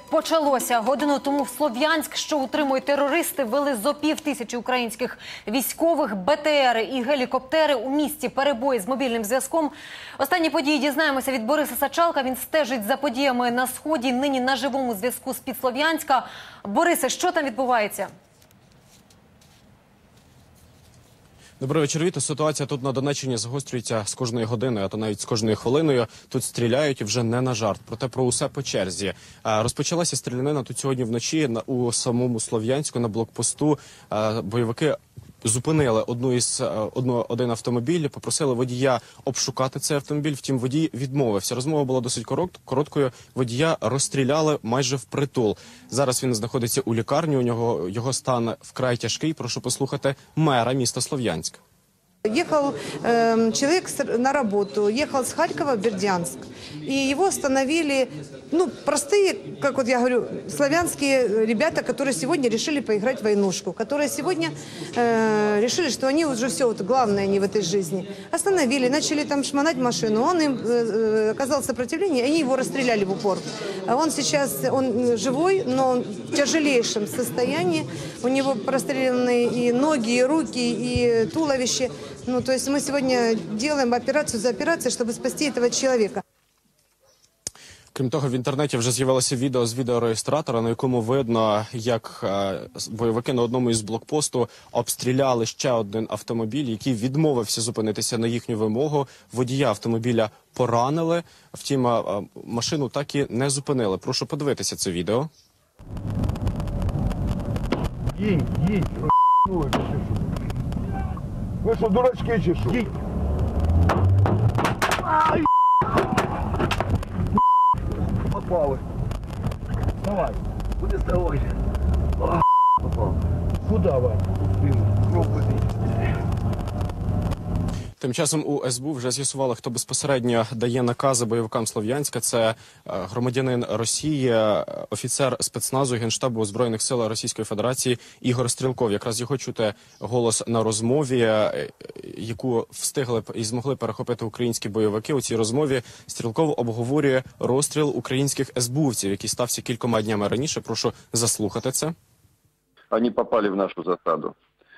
Почалося. Годину тому в Слов'янськ, що утримують терористи, ввели зо 5000 українських військових, БТРи і гелікоптери. У місті перебої з мобільним зв'язком. Останні події дізнаємося від Бориса Сачалка. Він стежить за подіями на Сході. Нині на живому зв'язку з-під Слов'янська. Борисе, що там відбувається? Добрий вечір, Віто. Ситуація тут на Донеччині загострюється з кожною годиною, а то навіть з кожною хвилиною. Тут стріляють і вже не на жарт. Проте про усе по черзі. Розпочалася стрілянина тут сьогодні вночі у самому Слов'янську на блокпосту. Бойовики зупинили один автомобіль, попросили водія обшукати цей автомобіль, втім водій відмовився. Розмова була досить короткою, водія розстріляли майже впритул. Зараз він знаходиться у лікарні, його стан вкрай тяжкий. Прошу послухати мера міста Слов'янськ. Ехал человек на работу, ехал с Харькова в Бердянск, и его остановили, простые, как вот я говорю, славянские ребята, которые сегодня решили поиграть в войнушку, которые сегодня решили, что они уже все, вот главное они в этой жизни. Остановили, начали там шмонать машину, он им оказал сопротивление, они его расстреляли в упор. Он сейчас, он живой, но в тяжелейшем состоянии, у него простреляны и ноги, и руки, и туловище. То есть мы сегодня делаем операцию за операцией, чтобы спасти этого человека. Крім того, в інтернеті вже з'явилося відео з відеореєстратора, на якому видно, як бойовики на одному із блокпосту обстріляли ще один автомобіль, який відмовився зупинитися на їхню вимогу. Водія автомобіля поранили, втім, машину так і не зупинили. Прошу подивитися це відео. Їдь, ви що, дурачки чи що? Ай! Попали. Давай. Куди ставай? Попав. Куди, Вань? Тим часом у СБУ вже з'ясували, хто безпосередньо дає накази бойовикам Слов'янська. Це громадянин Росії, офіцер спецназу Генштабу Збройних сил Російської Федерації Ігор Стрілков. Якраз його чути голос на розмові, яку встигли і змогли перехопити українські бойовики. У цій розмові Стрілков обговорює розстріл українських СБУвців, який стався кількома днями раніше. Прошу заслухати це. Вони попали в нашу засаду.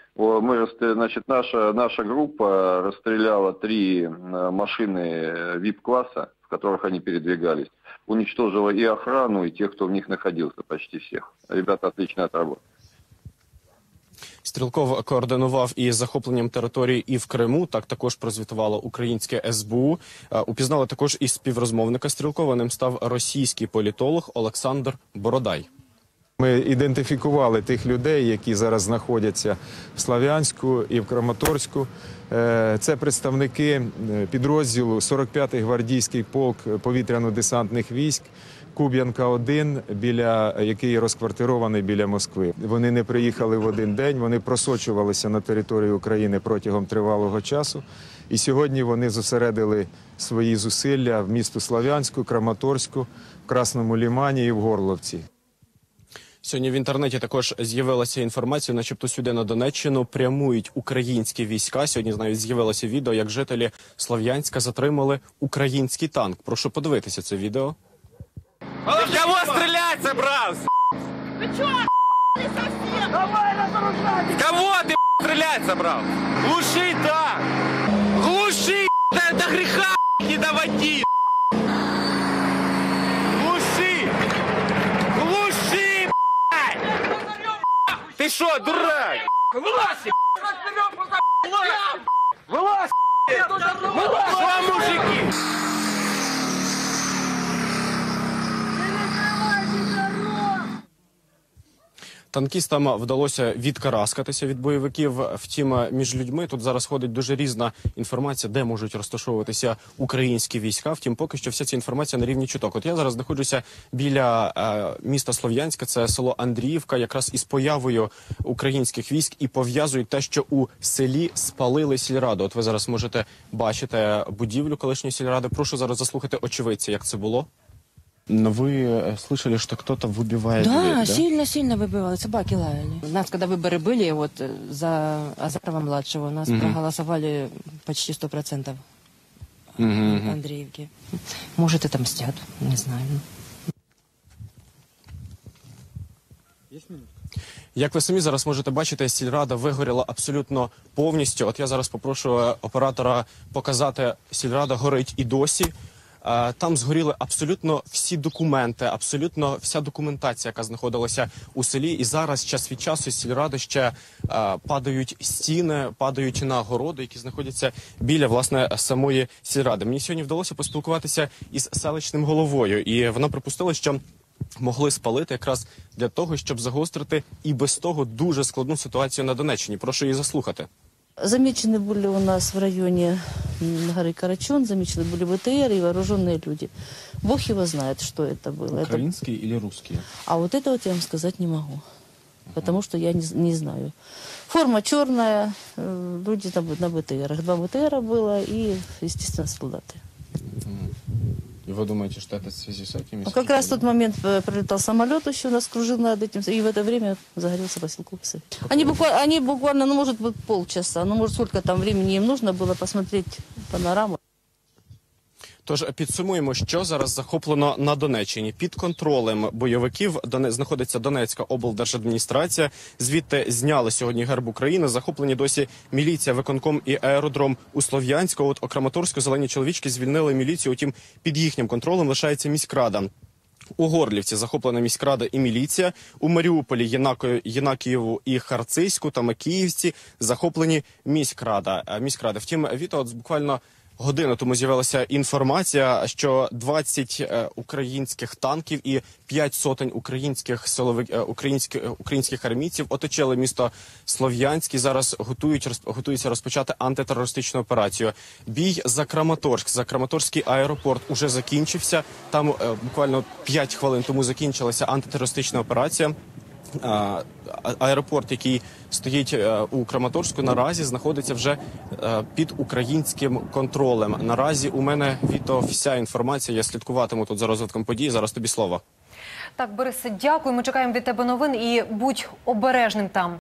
Наша группа расстреляла 3 машины VIP-класса, в которых они передвигались. Уничтожила и охрану, и тех, кто в них находился, почти всех. Ребята отлично отработали. Стрілков координував і захопленням території і в Криму. Так також прозвітувало українське СБУ. Упізнали також і співрозмовника Стрілкова. Ним став російський політолог Олександр Бородай. Ми ідентифікували тих людей, які зараз знаходяться в Слов'янську і в Краматорську. Це представники підрозділу 45-й гвардійський полк повітряно-десантних військ Куб'янка-1, який розквартирований біля Москви. Вони не приїхали в один день, вони просочувалися на територію України протягом тривалого часу. І сьогодні вони зосередили свої зусилля в місту Слов'янську, Краматорську, в Красному Лимані і в Горловці. Сьогодні в інтернеті також з'явилася інформація, начебто сюди на Донеччину прямують українські війська. Сьогодні навіть з'явилося відео, як жителі Слов'янська затримали український танк. Прошу подивитися це відео. Ты кого стрелять собрался? Вы чё, не совсем? Давай, разоружай! Кого ты стрелять собрался? Глуши так! Глуши, до греха не доводи! Глуши! Глуши, Ты шо, дурак? Вылазь! Вылазь! Вылазь! Шо, мужики? Танкістам вдалося відкараскатися від бойовиків. Втім, між людьми тут зараз ходить дуже різна інформація, де можуть розташовуватися українські війська. Втім, поки що вся ця інформація на рівні чуток. От я зараз знаходжуся біля міста Слов'янська, це село Андріївка, якраз із появою українських військ і пов'язують те, що у селі спалили сільраду. От ви зараз можете бачити будівлю колишньої сільради. Прошу зараз заслухати очевидця, як це було. Но вы слышали, что кто-то выбивает дверь, да? Сильно выбивали, собаки лаяли. У нас, когда выборы были, вот за Азарова-младшего, нас проголосовали почти 100% Андреевки. Может, это мстят, не знаю. Як ви самі зараз можете бачити, сільрада вигоріла абсолютно повністю. От я зараз попрошу оператора показати, сільрада горить і досі. Там згоріли абсолютно всі документи, абсолютно вся документація, яка знаходилася у селі. І зараз час від часу з сільради ще падають стіни, падають на городи, які знаходяться біля, власне, самої сільради. Мені сьогодні вдалося поспілкуватися із селищним головою, і вона припустила, що могли спалити якраз для того, щоб загострити і без того дуже складну ситуацію на Донеччині. Прошу її заслухати. Замечены были у нас в районе горы Карачун, замечены были БТР и вооруженные люди. Бог его знает, что это было. Українські или русські? А вот это вот я вам сказать не могу, потому что я не знаю. Форма черная, люди на БТРах. 2 БТРа было и, естественно, солдаты. И вы думаете, что это в связи с этим? Как раз в тот момент прилетал самолет еще, нас кружил над этим, и в это время загорелся поселок Упсы. Они буквально, ну, может быть, полчаса, ну, может, сколько там времени им нужно было посмотреть панораму. Тож підсумуємо, що зараз захоплено на Донеччині. Під контролем бойовиків знаходиться Донецька облдержадміністрація. Звідти зняли сьогодні герб України. Захоплені досі міліція, виконком і аеродром у Слов'янську. От у Краматорську зелені чоловічки звільнили міліцію, утім під їхнім контролем лишається міськрада. У Горлівці захоплена міськрада і міліція. У Маріуполі, Єнакієву і Харцизьку та Макіївці захоплені міськради. Втім, Віта, от буквально годину тому з'явилася інформація, що 20 українських танків і 5 сотень українських армійців оточили місто Слов'янськ і зараз готуються розпочати антитерористичну операцію. Бій за Краматорськ, за Краматорський аеропорт уже закінчився. Там буквально 5 хвилин тому закінчилася антитерористична операція. Аеропорт, який стоїть у Краматорську, наразі знаходиться вже під українським контролем. Наразі у мене, Віто, вся інформація. Я слідкуватиму тут за розвитком подій. Зараз тобі слово. Так, Борисе, дякую. Ми чекаємо від тебе новин і будь обережним там.